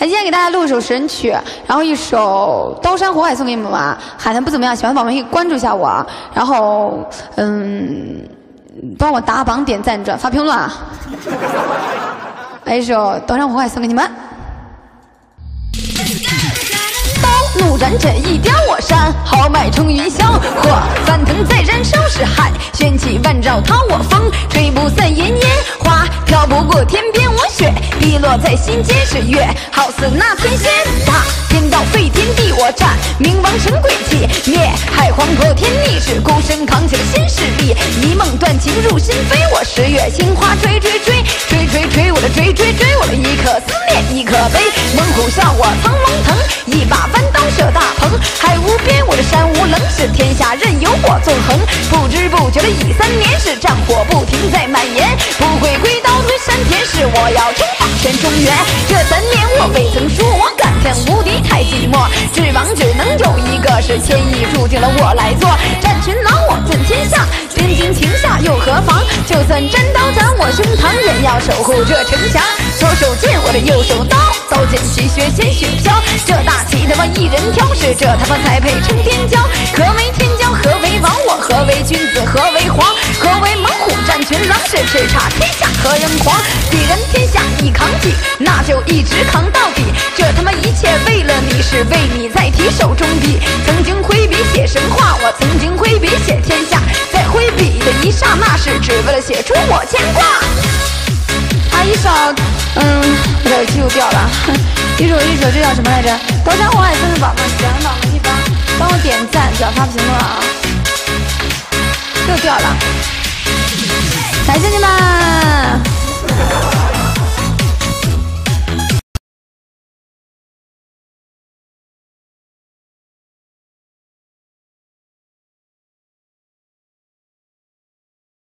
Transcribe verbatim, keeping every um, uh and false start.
来，今天给大家录一首神曲，然后一首《刀山火海》送给你们吧。喊的不怎么样，喜欢的宝宝们可以关注一下我，然后嗯，帮我打榜、点赞、转发、评论啊。来一首《刀山火海》送给你们。怒斩这一雕我山，豪迈冲云霄，火翻腾在燃烧是海，旋起万丈掏我风，吹不散炎炎花，飘不过天边我雪，滴落在心间是月，好似那天仙大天道废天地我战，冥王神鬼气灭海皇破天逆，是孤身扛起了新势力，一梦断情入心扉，我十月杏花追追追追追追我的追追追我的一颗思念一颗悲，猛虎笑我苍龙腾，一把弯刀射大鹏，海无边我的山无棱，是天下任由我纵横，不知不觉的已三年，是战火不停在蔓延，不会挥刀推山田，是我要称霸全中原。这三年我未曾输，我感叹无敌太寂寞，指望只能有一个，是天意注定了我来做战群狼，我尊天下，边境情下又何妨，就算真刀斩我胸膛，也要守护这城墙。左手剑我的右手刀，刀剑齐血鲜血飘，这大旗他妈一人挑，是这他妈才配称天骄。何为天骄何为王，我何为君子何为皇，何为猛虎战群狼，是叱咤天下何人狂，既然天下一扛起，那就一直扛到底，这他妈一切为了你，是为你在提手中笔，曾经挥笔写神话，我曾经挥笔写天下，在挥笔的一刹那，是只为了写出我牵挂。啊，一首，嗯，我的耳机又掉了，一首一首这叫什么来着？刀山火海送给宝宝，喜欢宝宝可以帮帮我点赞、转发、评论啊！又掉了，来，兄弟们！